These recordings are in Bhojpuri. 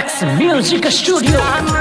X Music Studio।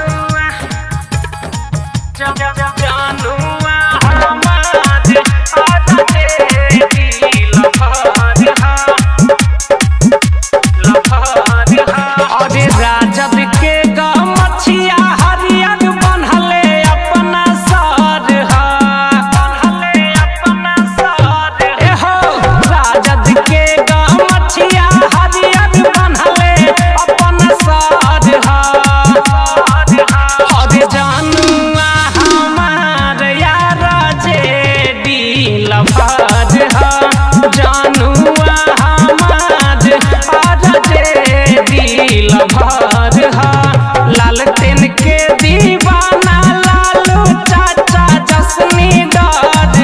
लालटेन के दीवाना लालू चाचा जसनी डर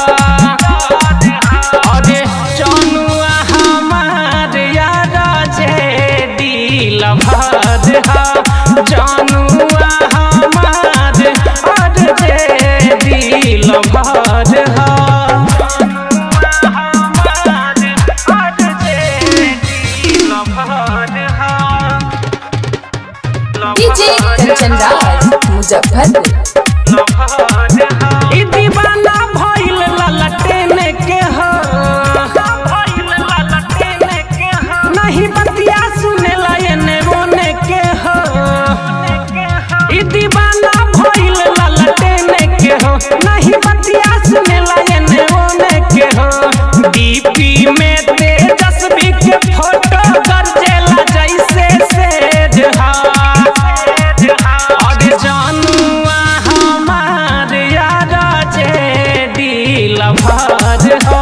अरे जनुआ हमार यार जेडी लभर जनुआ हमार अरे JD lover DJ Kanchan Raj Muzaffarpur. दीवाना भइल लालटेन के हो नहीं बतिया सुनेला एने ओने के हो। दीवाना भइल लालटेन के हो नहीं बतिया सुनेला एने ओने के हो। डीपी में तेजस्वी के फोटो गरजेला जैसे सेज हा। जनुआ हमार यार जेडी लभर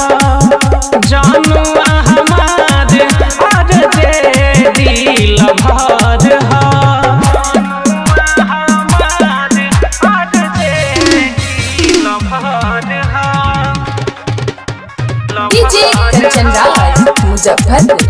जनुआ हमार अरे JD lover DJ Kanchan Raj Muzaffarpur.